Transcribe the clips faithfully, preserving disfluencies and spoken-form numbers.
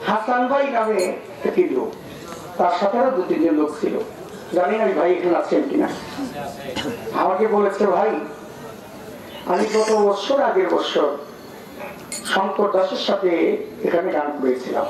হাসান ভাই নামে একটি লোক, তার সাথে আরো দু তিনজন লোক ছিল। জানি না ভাই এখানে আছেন কিনা। আমাকে বলেছে, ভাই আমি গত বছর আগের বছর শঙ্কর দাসের সাথে এখানে গান করেছিলাম,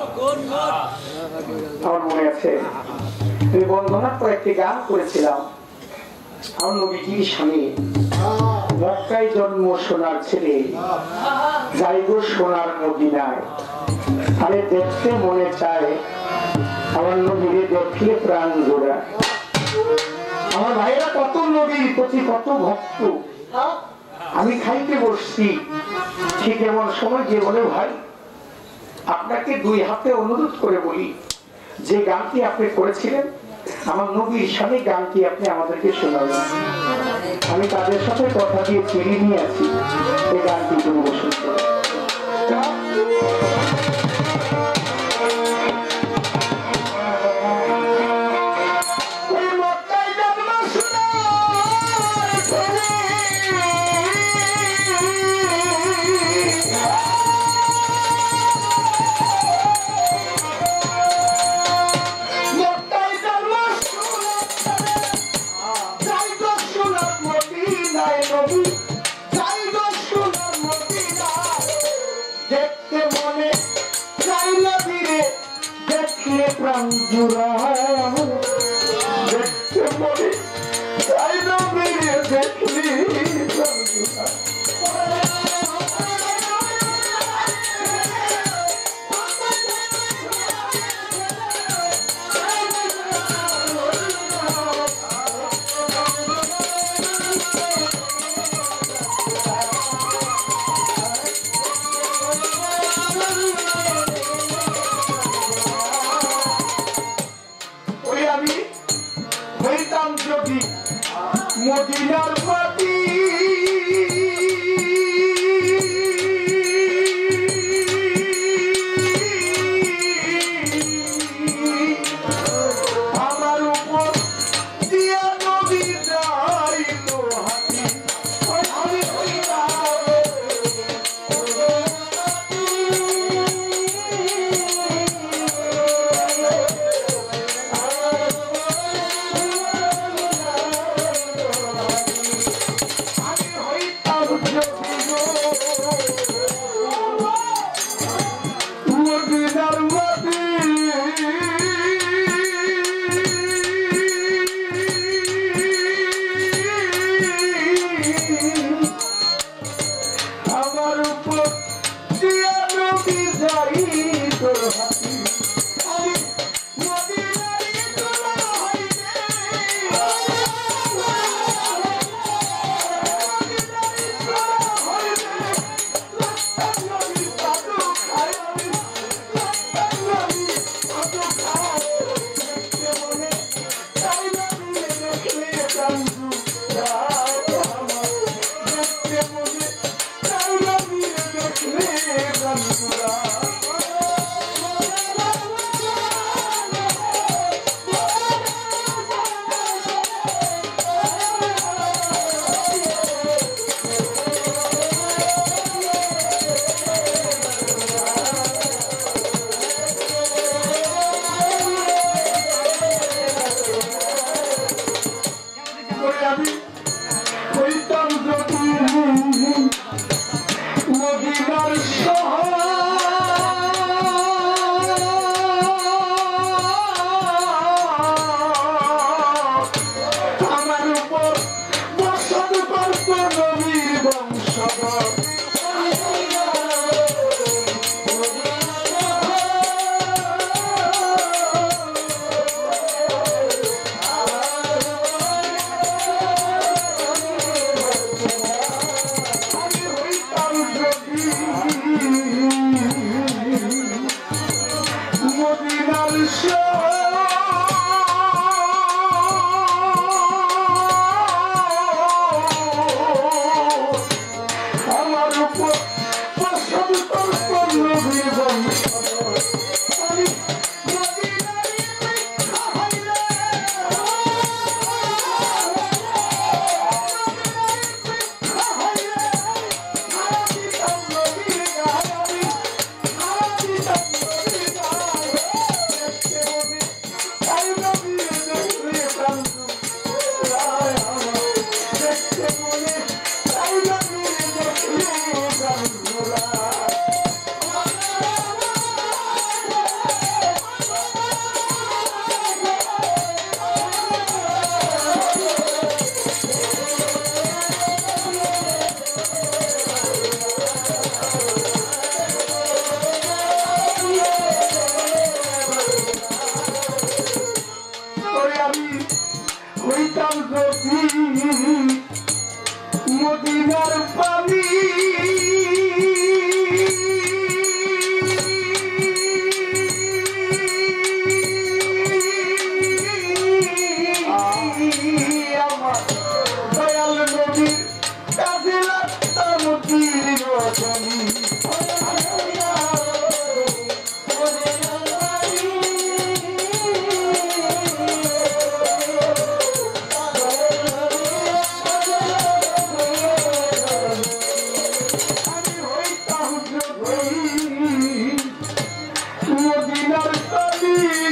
আমার মনে আছে। আমি বন্দনার পর একটি গান করেছিলাম, আমার নবীজির স্বামী মক্কায় জন্ম সোনার ছেলে, যাইব সোনার মদিনায়, আরে দেখতে মনে চায় আমার নবীরে দেখলে প্রাণ জোড়া। আমার ভাইরা কত নবীর প্রতি কত ভক্ত। আমি খাইতে বসছি, ঠিক এমন সময় যে বলে, ভাই আপনাকে দুই হাতে অনুরোধ করে বলি, যে গানটি আপনি করেছিলেন আমার নবীর স্বামী, গানটি আপনি আমাদেরকে শোনাবেন। আমি তাদের সাথে কথা দিয়ে চিনি নিয়ে আছি, এই গানটি পরিবেশন করে। মদিনার মাটি আমার উপর দিয়া নবী যাইত হাতি, আমি মদিনার পানি আমার দয়াল নবীর কাছে লাগতাম চিরতনী মদিনার পানি